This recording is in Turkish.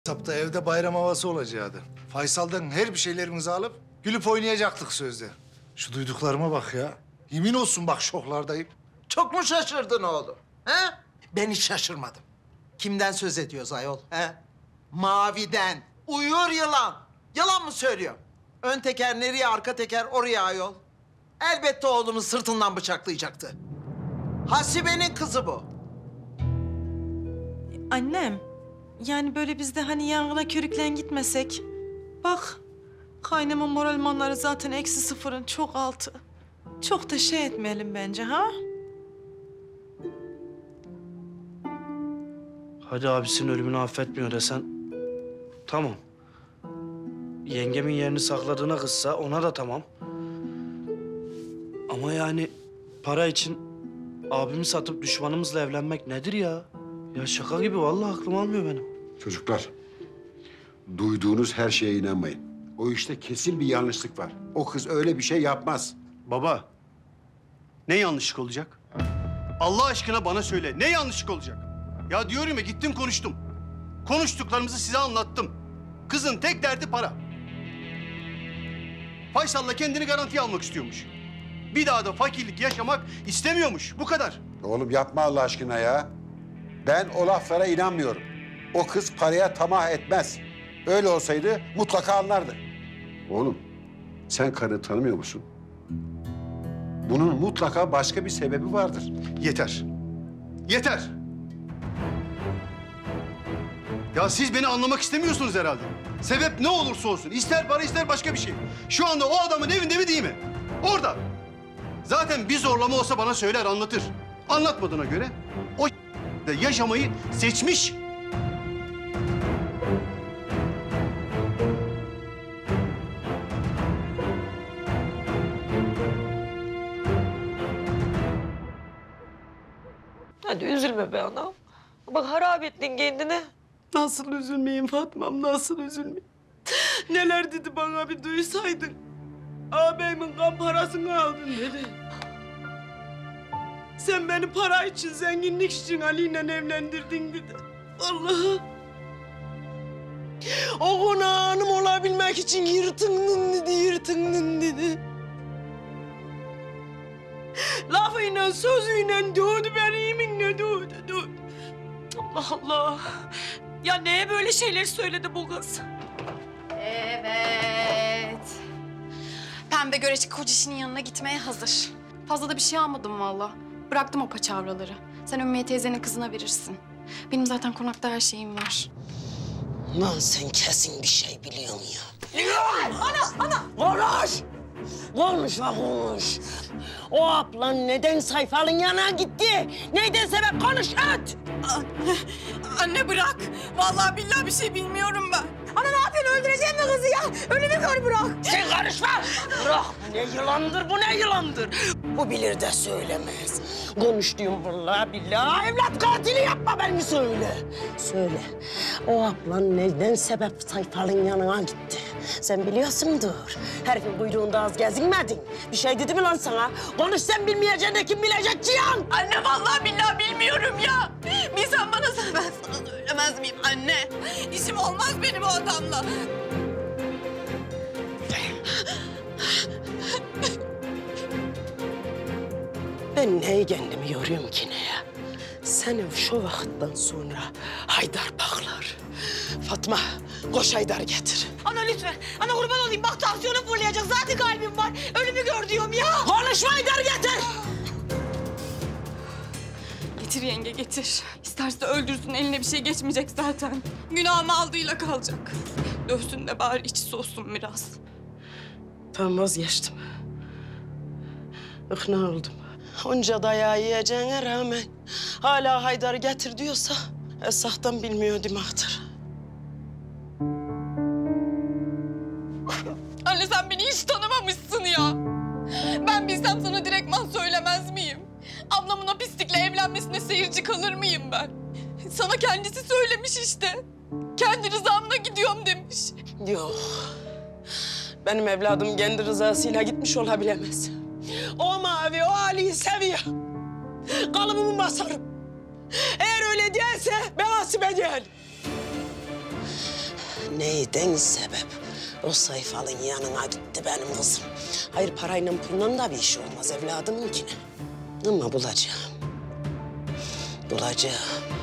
Sapta evde bayram havası olacaktı. Faysal'dan her bir şeylerimizi alıp gülüp oynayacaktık sözde. Şu duyduklarıma bak ya. Yemin olsun bak şoklardayım. Çok mu şaşırdın oğlum? He? Ben hiç şaşırmadım. Kimden söz ediyoruz ayol? He? Mavi'den. Uyur yılan. Yalan mı söylüyor? Ön teker nereye, arka teker oraya ayol. Elbette oğlunu sırtından bıçaklayacaktı. Hasibe'nin kızı bu. Annem, yani böyle biz de hani yangına körüklen gitmesek. Bak, kaynamın moralmanları zaten -0'ın çok altı. Çok da şey etmeyelim bence, ha? Hadi abisinin ölümünü affetmiyor desen tamam. Yengemin yerini sakladığına kızsa ona da tamam. Ama yani para için abimi satıp düşmanımızla evlenmek nedir ya? Ya şaka gibi vallahi aklım almıyor benim. Çocuklar, duyduğunuz her şeye inanmayın. O işte kesin bir yanlışlık var. O kız öyle bir şey yapmaz. Baba, ne yanlışlık olacak? Allah aşkına bana söyle, ne yanlışlık olacak? Ya diyorum ya, gittim konuştum. Konuştuklarımızı size anlattım. Kızın tek derdi para. Faysal'la kendini garantiye almak istiyormuş. Bir daha da fakirlik yaşamak istemiyormuş, bu kadar. Oğlum yapma Allah aşkına ya. Ben o laflara inanmıyorum. O kız paraya tamah etmez. Öyle olsaydı mutlaka anlardı. Oğlum, sen karını tanımıyor musun? Bunun mutlaka başka bir sebebi vardır. Yeter. Yeter. Ya siz beni anlamak istemiyorsunuz herhalde. Sebep ne olursa olsun, ister para ister başka bir şey. Şu anda o adamın evinde mi değil mi? Orada. Zaten bir zorlama olsa bana söyler, anlatır. Anlatmadığına göre o de yaşamayı seçmiş. Hadi üzülme be anam. Bak harap ettin kendini. Nasıl üzülmeyeyim Fatma'm, nasıl üzülmeyeyim? Neler dedi bana bir duysaydın. Ağabeyimin kan parasını aldın dedi. Sen beni para için, zenginlik için Ali'yle evlendirdin dedi. Allah'ım. O konağım olabilmek için yırtındın dedi, yırtındın dedi. Lafıyla, sözüyle dövdü beni, yeminle dövdü. Allah Allah. Ya neye böyle şeyler söyledi bu kız? Evet. Pembe göreçik kocişinin yanına gitmeye hazır. Fazla da bir şey almadım vallahi. Bıraktım o paçavraları. Sen Ümmüye teyzenin kızına verirsin. Benim zaten konakta her şeyim var. Lan sen kesin bir şey biliyorsun ya. Ana! Konuş! Konuşma konuş. O ablan neden Sayfal'ın yanına gitti? Neyden sebep konuş öt! Anne bırak. Vallahi billahi bir şey bilmiyorum ben. Ana ne yapıyorsun? Öldüreceğim mi kızı ya? Ölümü gör bırak. Sen karışma. Bırak. Bu ne yılandır, bu ne yılandır? Bu bilir de söylemez. Konuş diyorum vallahi billahi. Evlat katili yapma beni söyle. Söyle. O ablan neden sebep Sayfal'ın yanına gitti? Sen biliyorsundur. Herifin kuyruğunda az gezinmedin. Bir şey dedi mi lan sana? Konuş sen bilmeyeceksin de kim bilecek Cihan? Anne vallahi billahi bilmiyorum ya. Bir sen bana söyle, ben sana söylemez miyim anne? İşim olmaz benim o adamla. Ben neyi kendimi yoruyorum ki ne ya? Senin şu vakitten sonra Haydar paklar. Fatma, koş Haydar'ı getir. Ana lütfen. Ana kurban olayım. Bak tansiyonum fırlayacak. Zaten kalbim var. Ölümü gör diyorum ya. Konuşma Haydar'ı getir. Getir yenge getir. İsterse öldürsün, eline bir şey geçmeyecek zaten. Günahımı aldığıyla kalacak. Dövsün de bari içi soğusun biraz. Tamam vazgeçtim. İkna oldum. Onca dayağı yiyeceğine rağmen hala Haydar'ı getir diyorsa esahtan bilmiyor demektir. Anne sen beni hiç tanımamışsın ya. Ben bilsem sana direktman söylemez miyim? Ablamın o pislikle evlenmesine seyirci kalır mıyım ben? Sana kendisi söylemiş işte. Kendi rızamla gidiyorum demiş. Yok. Benim evladım kendi rızasıyla gitmiş olabilemez. O Mavi, o Ali'yi seviyor. Kalıbımı basarım. Eğer öyle değilse ben Hasibe değil. Neyden sebep? O sayfalın yanına gitti benim kızım. Hayır parayla pulla da bir iş olmaz evladımınkine. Ama bulacağım. Bulacağım.